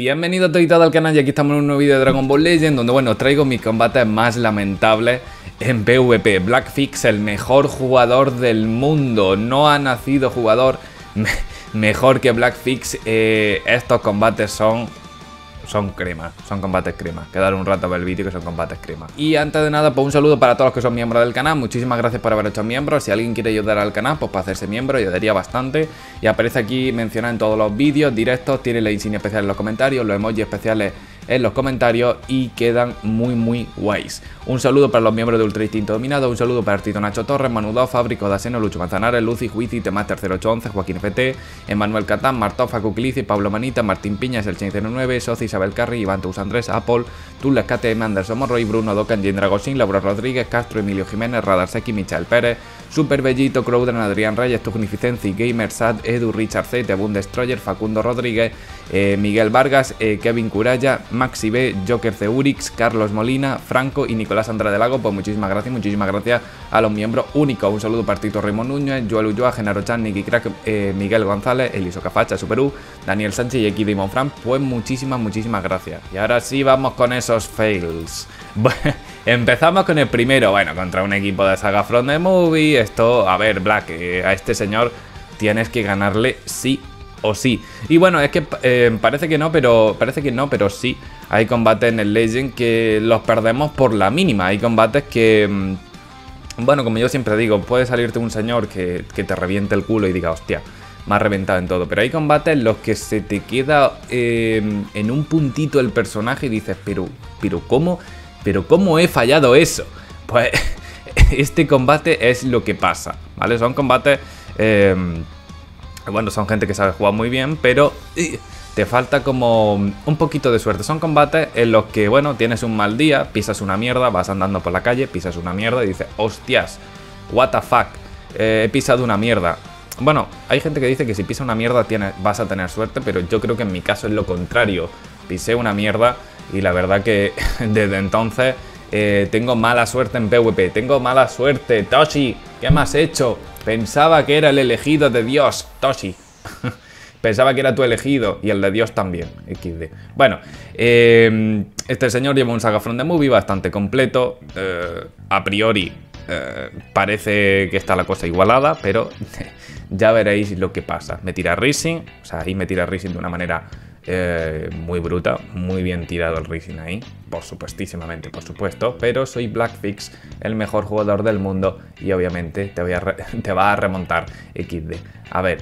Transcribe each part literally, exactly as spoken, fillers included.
Bienvenido todo y todo al canal y aquí estamos en un nuevo vídeo de Dragon Ball Legend donde bueno, os traigo mis combates más lamentables en PvP. Blackfix, el mejor jugador del mundo, no ha nacido jugador me mejor que Blackfix. eh, Estos combates son... Son crema, son combates crema. Quedar un rato a ver el vídeo que son combates crema. Y antes de nada, pues un saludo para todos los que son miembros del canal. Muchísimas gracias por haber hecho miembros. Si alguien quiere ayudar al canal, pues para hacerse miembro ayudaría bastante. Y aparece aquí mencionado en todos los vídeos directos. Tiene la insignia especial en los comentarios, los emojis especiales en los comentarios y quedan muy muy guays. Un saludo para los miembros de Ultra Instinto Dominado, un saludo para Artito Nacho Torres, Manudao, Fábrico, Daseno, Lucho Manzanares, Lucy, Juizi, Temaster cero ocho once, Joaquín F T, Emanuel Catán, Martó, Facu Clici, Pablo Manita, Martín Piñas, el cero nueve, Soci, Isabel Carri, Iván Tous Andrés, Apple, Tulas, K T M, Anderson Morroy, Bruno, Docan, Jen Dragosín, Laura Rodríguez, Castro, Emilio Jiménez, Radarseki, Michael Pérez, Super Bellito, Crowden, Adrián Reyes, Tugnificenci, Gamer Sad, Edu, Richard C, Tebun Destroyer, Facundo Rodríguez, eh, Miguel Vargas, eh, Kevin Curaya, Maxi B, Joker Ceurix, Carlos Molina, Franco y Nicolás Andrade Lago. Pues muchísimas gracias, muchísimas gracias a los miembros únicos. Un saludo para Tito Raymond Núñez, Joel Ulloa, Genaro Chan, Nicky Crack, eh, Miguel González, Eliso Cafacha, Superú, Daniel Sánchez y X Demon Fran. Pues muchísimas, muchísimas gracias. Y ahora sí vamos con esos fails. Bueno, empezamos con el primero. Bueno, contra un equipo de Saga From the Movie. Esto, a ver, Black, eh, a este señor tienes que ganarle sí o sí. Y bueno, es que eh, parece que no, pero parece que no, pero sí. Hay combates en el Legend que los perdemos por la mínima. Hay combates que, bueno, como yo siempre digo, puede salirte un señor que, que te reviente el culo y diga, hostia, me ha reventado en todo. Pero hay combates en los que se te queda eh, en un puntito el personaje y dices, pero, pero ¿cómo? Pero ¿cómo he fallado eso? Pues este combate es lo que pasa, ¿vale? Son combates... Eh, bueno, son gente que sabe jugar muy bien, pero te falta como un poquito de suerte. Son combates en los que, bueno, tienes un mal día, pisas una mierda, vas andando por la calle, pisas una mierda y dices, hostias, what the fuck, eh, he pisado una mierda. Bueno, hay gente que dice que si pisas una mierda tienes, vas a tener suerte, pero yo creo que en mi caso es lo contrario. Pisé una mierda y la verdad que desde entonces eh, tengo mala suerte en PvP. Tengo mala suerte, Toshi, ¿qué me has hecho? Pensaba que era el elegido de Dios, Toshi. Pensaba que era tu elegido y el de Dios también, equis de. Bueno, eh, este señor lleva un Saga From the Movie bastante completo. Eh, a priori eh, parece que está la cosa igualada, pero ya veréis lo que pasa. Me tira Rising, o sea, ahí me tira Rising de una manera eh, muy bruta. Muy bien tirado el Rising ahí, por supuestísimamente, por supuesto. Pero soy Blackfix, el mejor jugador del mundo y obviamente te, voy a re te va a remontar equis de. A ver,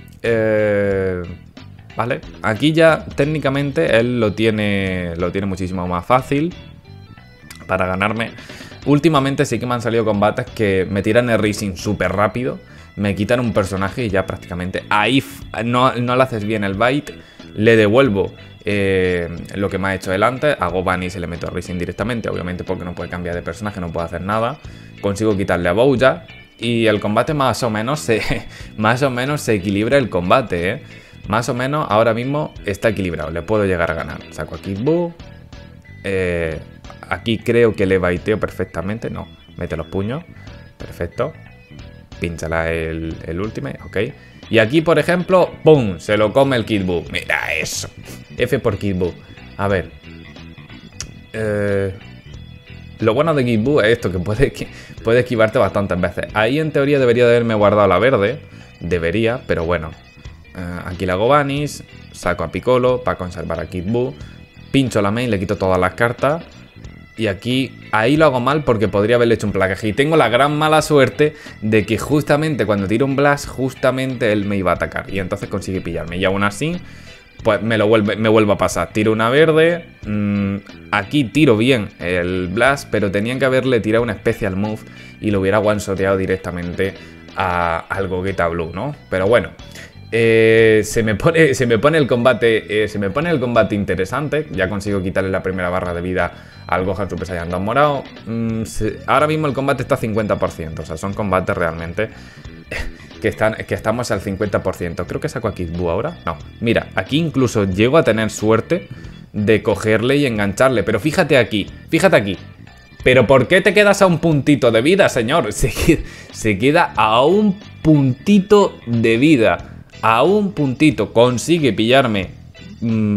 eh, vale, aquí ya técnicamente él lo tiene, lo tiene muchísimo más fácil para ganarme. Últimamente sí que me han salido combates que me tiran el Rising súper rápido, me quitan un personaje y ya prácticamente ahí no, no le haces bien el bait, le devuelvo eh, lo que me ha hecho él antes, hago ban y se le meto a Rising directamente, obviamente porque no puede cambiar de personaje, no puede hacer nada. Consigo quitarle a Bouya y el combate más o menos se, más o menos se equilibra el combate, ¿eh? Más o menos ahora mismo está equilibrado, le puedo llegar a ganar. Saco aquí Boo, eh, aquí creo que le baiteo perfectamente, no, mete los puños, perfecto. Pínchala el, el ultimate, ok. Y aquí, por ejemplo, ¡pum! Se lo come el Kid Buu. Mira eso. F por Kid Buu. A ver. Eh, lo bueno de Kid Buu es esto, que puede, que puede esquivarte bastantes veces. Ahí en teoría debería de haberme guardado la verde. Debería, pero bueno. Eh, aquí le hago banis. Saco a Piccolo para conservar a Kid Buu. Pincho la main, le quito todas las cartas. Y aquí, ahí lo hago mal porque podría haberle hecho un placaje. Y tengo la gran mala suerte de que justamente cuando tiro un blast, justamente él me iba a atacar. Y entonces consigue pillarme. Y aún así, pues me lo vuelve, me vuelvo a pasar. Tiro una verde. Mmm, aquí tiro bien el blast, pero tenían que haberle tirado una special move y lo hubiera one-shoteado directamente a, al Gogeta Blue, ¿no? Pero bueno. Eh, se, me pone, se me pone el combate eh, se me pone el combate interesante. Ya consigo quitarle la primera barra de vida al Gohan Super Saiyan dos morado. mm, se, Ahora mismo el combate está cincuenta por ciento. O sea, son combates realmente que, están, que estamos al cincuenta por ciento. Creo que saco a Kid Buu ahora. No, mira, aquí incluso llego a tener suerte de cogerle y engancharle. Pero fíjate aquí, fíjate aquí. ¿Pero por qué te quedas a un puntito de vida, señor? Se, se queda a un puntito de vida. A un puntito. Consigue pillarme mmm,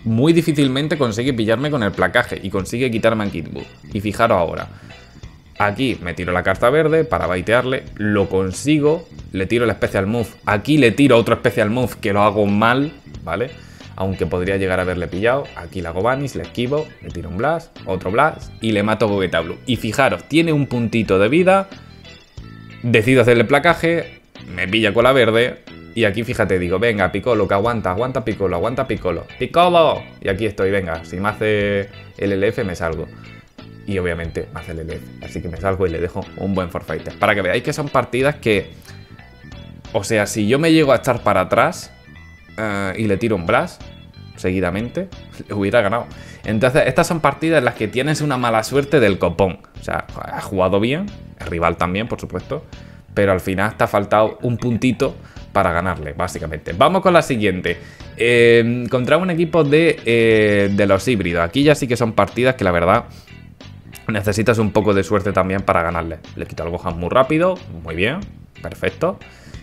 muy difícilmente consigue pillarme con el placaje y consigue quitarme a Kid Buu. Y fijaros ahora, aquí me tiro la carta verde para baitearle, lo consigo, le tiro el Special Move, aquí le tiro otro Special Move que lo hago mal, ¿vale? Aunque podría llegar a haberle pillado, aquí le hago Vanish, le esquivo, le tiro un Blast, otro Blast y le mato Gogeta Blue. Y fijaros, tiene un puntito de vida, decido hacerle placaje, me pilla con la verde y aquí fíjate, digo, venga Piccolo, que aguanta, aguanta Piccolo, aguanta Piccolo, ¡Piccolo! Y aquí estoy, venga, si me hace el L F me salgo. Y obviamente me hace el L F, así que me salgo y le dejo un buen forfighter. Para que veáis que son partidas que, o sea, si yo me llego a echar para atrás uh, y le tiro un Blast seguidamente, le hubiera ganado. Entonces estas son partidas en las que tienes una mala suerte del copón. O sea, has jugado bien, el rival también, por supuesto, pero al final te ha faltado un puntito para ganarle, básicamente. Vamos con la siguiente. Eh, contra un equipo de, eh, de los híbridos. Aquí ya sí que son partidas que la verdad necesitas un poco de suerte también para ganarle. Le quito al Gohan muy rápido, muy bien, perfecto.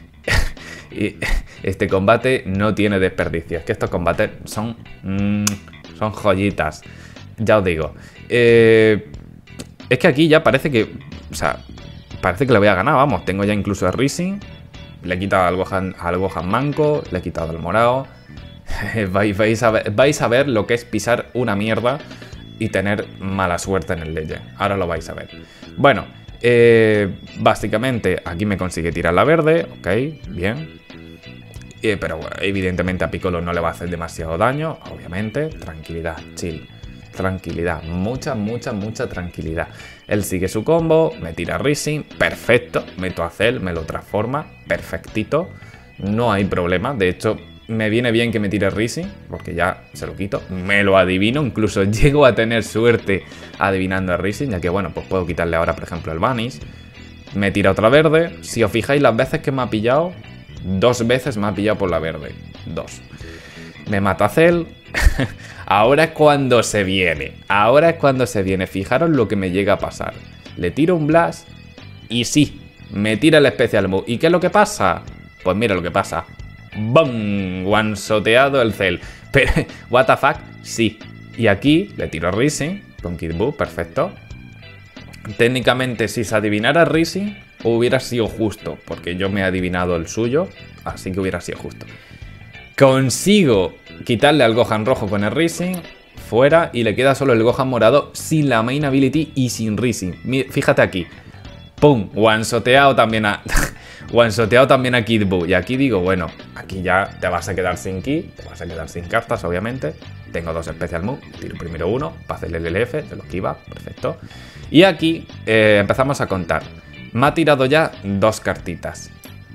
Y este combate no tiene desperdicio. Es que estos combates son, mmm, son joyitas. Ya os digo. Eh, es que aquí ya parece que, o sea, parece que le voy a ganar, vamos. Tengo ya incluso el Rising. Le he quitado al Gohan, al Gohan manco, le he quitado al morado. vais, vais, a ver, vais a ver lo que es pisar una mierda y tener mala suerte en el Legend. Ahora lo vais a ver. Bueno, eh, básicamente aquí me consigue tirar la verde. Ok, bien. Eh, pero bueno, evidentemente a Piccolo no le va a hacer demasiado daño. Obviamente, tranquilidad, chill. Tranquilidad, mucha, mucha, mucha tranquilidad. Él sigue su combo, me tira Rising, perfecto. Meto a Cell, me lo transforma, perfectito. No hay problema, de hecho me viene bien que me tire Rising, porque ya se lo quito, me lo adivino, incluso llego a tener suerte adivinando a Rising, ya que bueno, pues puedo quitarle ahora por ejemplo el Vanish. Me tira otra verde, si os fijáis las veces que me ha pillado, dos veces me ha pillado por la verde, dos. Me mata Cell. Ahora es cuando se viene, ahora es cuando se viene, fijaros lo que me llega a pasar. Le tiro un Blast y sí, me tira el Special Move. ¿Y qué es lo que pasa? Pues mira lo que pasa. ¡Bum! One-shoteado el Cell. Pero, ¿what the fuck? Sí. Y aquí le tiro Rising con Kid Buu, perfecto. Técnicamente, si se adivinara Rising, hubiera sido justo, porque yo me he adivinado el suyo, así que hubiera sido justo. Consigo quitarle al Gohan rojo con el Rising, fuera, y le queda solo el Gohan morado sin la main ability y sin Rising. Fíjate aquí. ¡Pum! One-shoteado también a... One-shoteado también a Kid Buu. Y aquí digo, bueno, aquí ya te vas a quedar sin ki, te vas a quedar sin cartas, obviamente. Tengo dos Special Move, tiro primero uno para hacerle el L F, se lo esquiva, perfecto. Y aquí eh, empezamos a contar. Me ha tirado ya dos cartitas.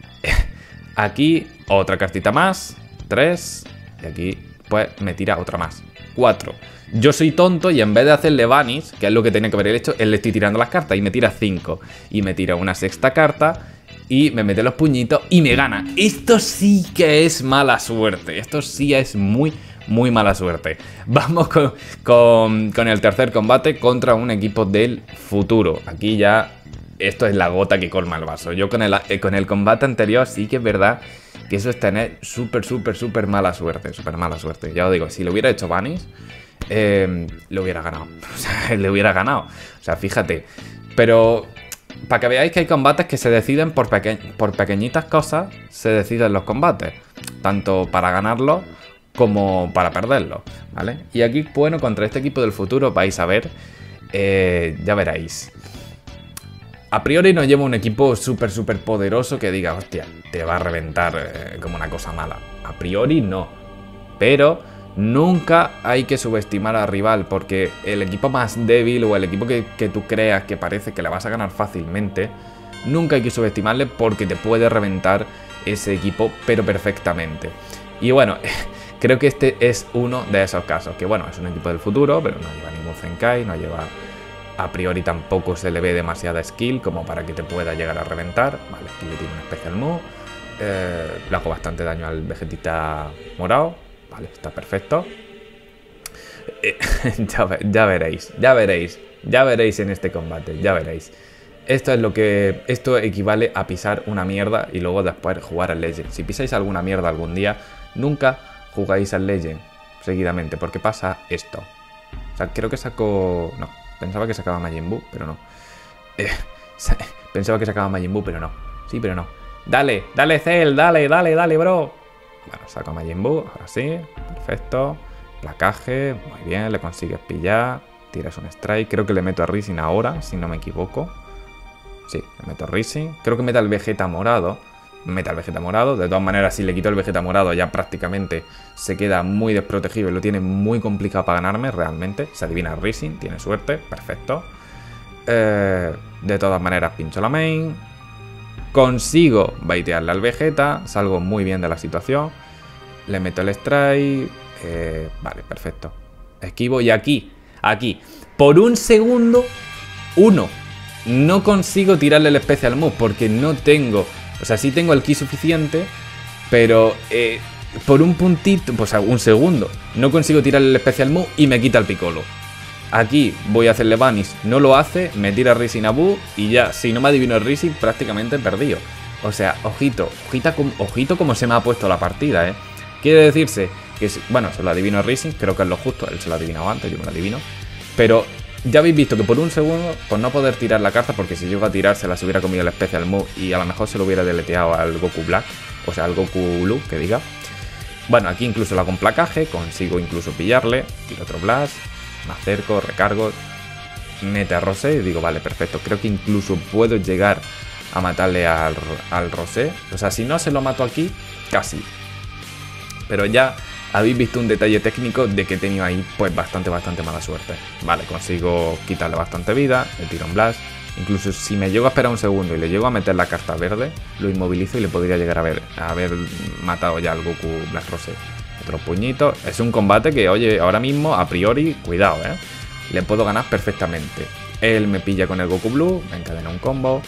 Aquí otra cartita más, tres. Y aquí pues me tira otra más, cuatro. Yo soy tonto y en vez de hacerle Vanish, que es lo que tenía que haber hecho, él le estoy tirando las cartas y me tira cinco. Y me tira una sexta carta y me mete los puñitos y me gana. Esto sí que es mala suerte. Esto sí es muy, muy mala suerte. Vamos con, con, con el tercer combate contra un equipo del futuro. Aquí ya esto es la gota que colma el vaso. Yo con el, eh, con el combate anterior sí que es verdad que eso es tener súper, súper, súper mala suerte. Súper mala suerte. Ya os digo, si lo hubiera hecho Vanish, eh, le hubiera ganado. O sea, le hubiera ganado. O sea, fíjate. Pero para que veáis que hay combates que se deciden por, peque por pequeñitas cosas, se deciden los combates. Tanto para ganarlos como para perderlos, ¿vale? Y aquí, bueno, contra este equipo del futuro vais a ver, eh, ya veréis. A priori no lleva un equipo súper, súper poderoso que diga, hostia, te va a reventar eh, como una cosa mala. A priori no. Pero nunca hay que subestimar al rival, porque el equipo más débil o el equipo que, que tú creas que parece que le vas a ganar fácilmente, nunca hay que subestimarle porque te puede reventar ese equipo, pero perfectamente. Y bueno, creo que este es uno de esos casos, que bueno, es un equipo del futuro, pero no lleva ningún Zenkai, no lleva... A priori tampoco se le ve demasiada skill como para que te pueda llegar a reventar. Vale, aquí le tiene un Special Move. Eh, le hago bastante daño al Vegetita morado. Vale, está perfecto. Eh, ya, ya veréis, ya veréis, ya veréis en este combate, ya veréis. Esto es lo que... Esto equivale a pisar una mierda y luego después jugar al Legend. Si pisáis alguna mierda algún día, nunca jugáis al Legend. seguidamente, porque pasa esto. O sea, creo que sacó... No, pensaba que sacaba Majin Buu, pero no. Eh, pensaba que sacaba Majin Buu, pero no. Sí, pero no. Dale, dale Cell, dale, dale, dale, bro. Bueno, saco a Majin Buu, ahora sí. Perfecto. Placaje, muy bien, le consigues pillar. Tiras un strike, creo que le meto a Rising ahora, si no me equivoco. Sí, le meto a Rising. Creo que meta el Vegeta morado. Meta el Vegeta morado. De todas maneras, si le quito el Vegeta morado, ya prácticamente se queda muy desprotegido y lo tiene muy complicado para ganarme, realmente. Se adivina Rising, tiene suerte, perfecto. Eh, de todas maneras, pincho la main. Consigo baitearle al Vegeta. Salgo muy bien de la situación. Le meto el strike. Eh, vale, perfecto. Esquivo y aquí, aquí, por un segundo, uno. No consigo tirarle el Special Move porque no tengo... O sea, sí tengo el ki suficiente, pero eh, por un puntito, pues un segundo, no consigo tirarle el Special Move y me quita el Piccolo. Aquí voy a hacerle Vanish, no lo hace, me tira Rising a Buu y ya, si no me adivino el Rising, prácticamente he perdido. O sea, ojito, ojita, ojito como se me ha puesto la partida, ¿eh? Quiere decirse que, bueno, se lo adivino el Rising, creo que es lo justo, él se lo ha adivinado antes, yo me lo adivino, pero... Ya habéis visto que por un segundo, por no poder tirar la carta, porque si llego a tirar se las hubiera comido el Special Move y a lo mejor se lo hubiera deleteado al Goku Black, o sea, al Goku Blue, que diga. Bueno, aquí incluso la con placaje, consigo incluso pillarle, tiro otro Blast, me acerco, recargo, mete a Rosé y digo, vale, perfecto, creo que incluso puedo llegar a matarle al, al Rosé. O sea, si no se lo mato aquí, casi. Pero ya... Habéis visto un detalle técnico de que he tenido ahí pues bastante, bastante mala suerte. Vale, consigo quitarle bastante vida, le tiro un Blast. Incluso si me llego a esperar un segundo y le llego a meter la carta verde, lo inmovilizo y le podría llegar a haber, a haber matado ya al Goku Black Rosé. Otro puñito. Es un combate que, oye, ahora mismo, a priori, cuidado, ¿eh? Le puedo ganar perfectamente. Él me pilla con el Goku Blue, me encadena un combo.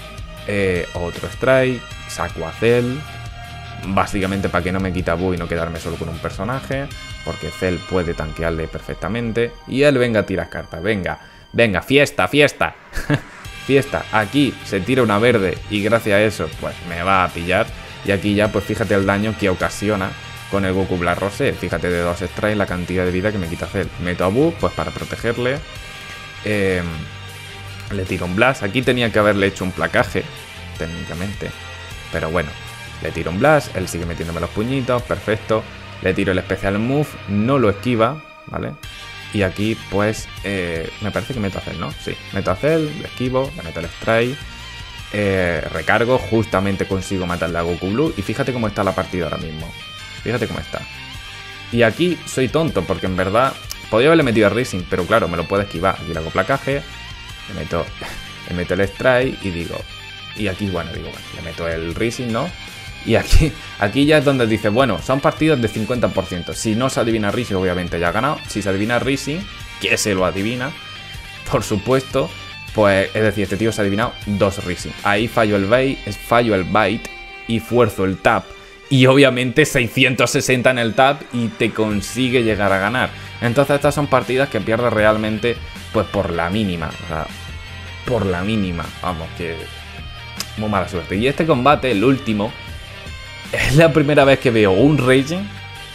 Eh, otro strike, saco a Cell. Básicamente para que no me quita Buu y no quedarme solo con un personaje, porque Cell puede tanquearle perfectamente. Y él venga a tirar cartas, venga, venga, fiesta, fiesta. Fiesta, aquí se tira una verde y gracias a eso pues me va a pillar. Y aquí ya pues fíjate el daño que ocasiona con el Goku Black Rosé. Fíjate de dos strikes la cantidad de vida que me quita Cell. Meto a Buu pues para protegerle. eh, Le tiro un Blast, aquí tenía que haberle hecho un placaje técnicamente, pero bueno. Le tiro un Blast, él sigue metiéndome los puñitos, perfecto. Le tiro el Special Move, no lo esquiva, ¿vale? Y aquí, pues, eh, me parece que meto a Cell, ¿no? Sí, meto a Cell, le esquivo, le meto el Strike, eh, recargo, justamente consigo matarle a Goku Blue. Y fíjate cómo está la partida ahora mismo. Fíjate cómo está. Y aquí soy tonto, porque en verdad podría haberle metido a Rising, pero claro, me lo puedo esquivar. Aquí le hago placaje, le meto, le meto el Strike y digo... Y aquí, bueno, digo, bueno, le meto el Rising, ¿no? Y aquí, aquí ya es donde dice, bueno, son partidas de cincuenta por ciento. Si no se adivina Rising, obviamente ya ha ganado. Si se adivina Rising, que se lo adivina, por supuesto, pues es decir, este tío se ha adivinado dos Rising. Ahí fallo el bait, fallo el bait y fuerzo el tap. Y obviamente seiscientos sesenta en el tap y te consigue llegar a ganar. Entonces estas son partidas que pierdes realmente pues por la mínima. O sea, por la mínima. Vamos, que muy mala suerte. Y este combate, el último... Es la primera vez que veo un Raging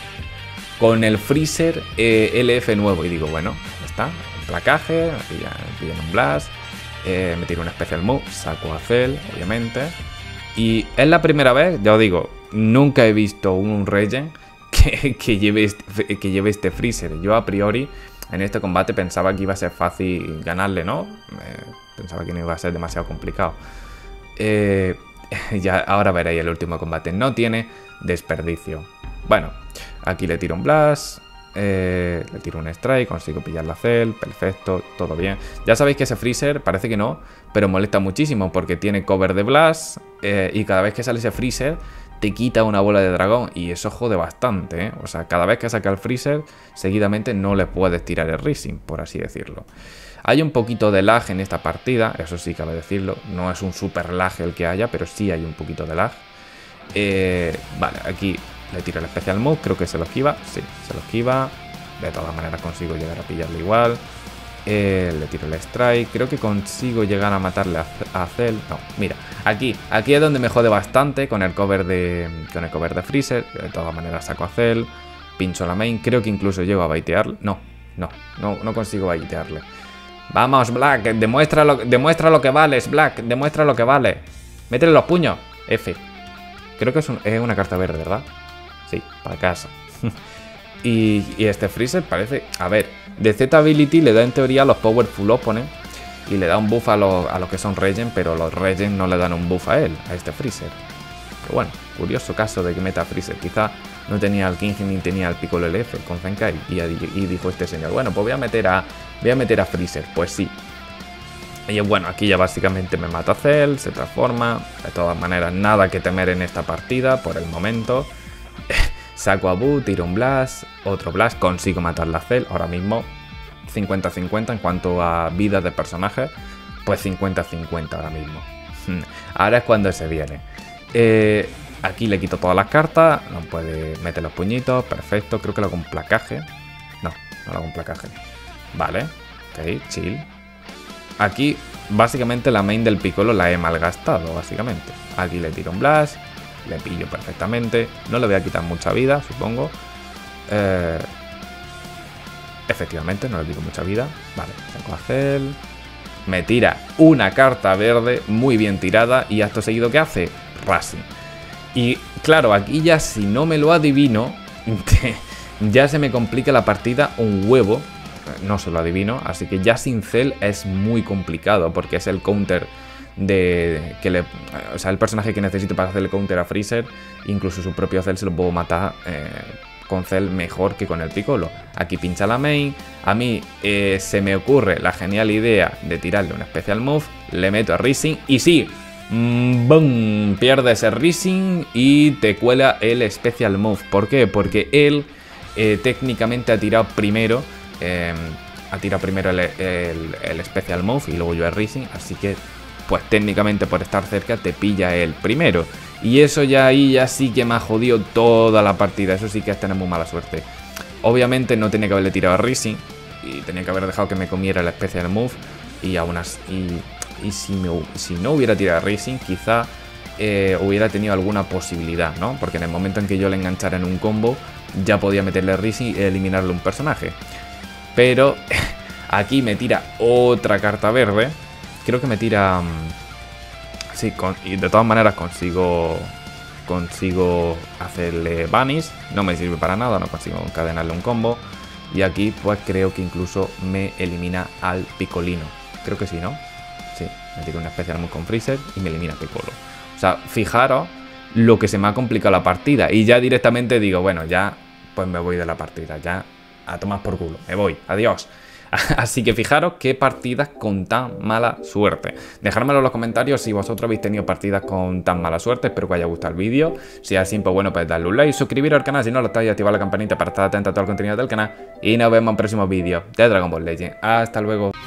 con el Freezer eh, L F nuevo. Y digo, bueno, ahí está, un placaje, me pillan, me pillan un Blast, eh, me tiro un Special Move, saco a Cell, obviamente. Y es la primera vez, ya os digo, nunca he visto un Raging que, que, lleve este, que lleve este Freezer. Yo a priori en este combate pensaba que iba a ser fácil ganarle, ¿no? Eh, pensaba que no iba a ser demasiado complicado. Eh... Ya ahora veréis el último combate. No tiene desperdicio. Bueno, aquí le tiro un Blast, eh, le tiro un Strike, consigo pillar la Cell, perfecto, todo bien. Ya sabéis que ese Freezer parece que no, pero molesta muchísimo porque tiene cover de Blast eh, y cada vez que sale ese Freezer te quita una bola de dragón y eso jode bastante, ¿eh? O sea, cada vez que saca el Freezer seguidamente no le puedes tirar el Rising, por así decirlo. Hay un poquito de lag en esta partida, eso sí cabe decirlo. No es un super lag el que haya, pero sí hay un poquito de lag. Eh, vale, aquí le tiro el Special Move, creo que se lo esquiva. Sí, se lo esquiva. De todas maneras consigo llegar a pillarle igual. Eh, le tiro el Strike, creo que consigo llegar a matarle a, a Cell. No, mira, aquí, aquí es donde me jode bastante con el cover de, con el cover de Freezer. De todas maneras saco a Cell. pincho la main. Creo que incluso llego a baitearle. No, no, no, no consigo baitearle. Vamos, Black, demuestra lo, demuestra lo que vales, Black, demuestra lo que vale. Métele los puños. F. Creo que es, un, es una carta verde, ¿verdad? Sí, para casa. y, y este Freezer parece... A ver, de Z-Ability le da en teoría a los Powerful Opponents y le da un buff a los, a los que son Regen, pero los Regen no le dan un buff a él, a este Freezer. Pero bueno, curioso caso de que meta Freezer. Quizá no tenía al King ni tenía al Piccolo L F con Zenkai. Y, y dijo este señor, bueno, pues voy a meter a, voy a, meter a Freezer. Pues sí. Y bueno, aquí ya básicamente me mata Cell, se transforma. De todas maneras, nada que temer en esta partida por el momento. Saco a Boo, tiro un Blast, otro Blast, consigo matar la Cell. Ahora mismo cincuenta cincuenta en cuanto a vida de personaje. Pues cincuenta cincuenta ahora mismo. Ahora es cuando se viene. Eh, aquí le quito todas las cartas. No puede meter los puñitos. Perfecto, creo que lo hago con placaje. No, no lo hago con placaje. Vale, ok, chill. Aquí, básicamente, la main del Piccolo la he malgastado, básicamente. Aquí le tiro un Blast, le pillo perfectamente. No le voy a quitar mucha vida, supongo. Eh, efectivamente, no le quito mucha vida. Vale, saco a Cell. Me tira una carta verde, muy bien tirada. Y acto seguido, ¿qué hace? Racing. Y claro, aquí ya si no me lo adivino, ya se me complica la partida un huevo. No se lo adivino, así que ya sin Cell es muy complicado porque es el counter de que le, o sea, el personaje que necesito para hacer el counter a Freezer. Incluso su propio Cell se lo puedo matar eh, con Cell mejor que con el Piccolo. Aquí pincha la main. A mí eh, se me ocurre la genial idea de tirarle un Special Move. Le meto a Rising y sí, mmm, boom, pierde ese Rising y te cuela el Special Move. ¿Por qué? Porque él eh, técnicamente ha tirado primero. Eh, ha tirado primero el, el, el Special Move y luego yo el Rising, así que pues técnicamente por estar cerca te pilla él primero. Y eso ya ahí ya sí que me ha jodido toda la partida, eso sí que es tener muy mala suerte. Obviamente no tenía que haberle tirado a Rising y tenía que haber dejado que me comiera el Special Move y aún así, y, y si, me, si no hubiera tirado a Rising quizá eh, hubiera tenido alguna posibilidad, ¿no? Porque en el momento en que yo le enganchara en un combo ya podía meterle Rising y eliminarle un personaje. Pero aquí me tira otra carta verde. Creo que me tira... Sí, con, y de todas maneras consigo consigo hacerle Vanish. No me sirve para nada, no consigo encadenarle un combo. Y aquí pues creo que incluso me elimina al Piccolino. Creo que sí, ¿no? Sí, me tira una Special Move con Freezer y me elimina a Piccolo. O sea, fijaros lo que se me ha complicado la partida. Y ya directamente digo, bueno, ya pues me voy de la partida. Ya... a tomar por culo, me voy, adiós. Así que fijaros qué partidas con tan mala suerte. Dejármelo en los comentarios si vosotros habéis tenido partidas con tan mala suerte. Espero que os haya gustado el vídeo. Si es así, pues bueno, pues darle un like, suscribiros al canal si no lo estáis y activar la campanita para estar atento a todo el contenido del canal. Y nos vemos en próximos vídeos de Dragon Ball Legends. Hasta luego.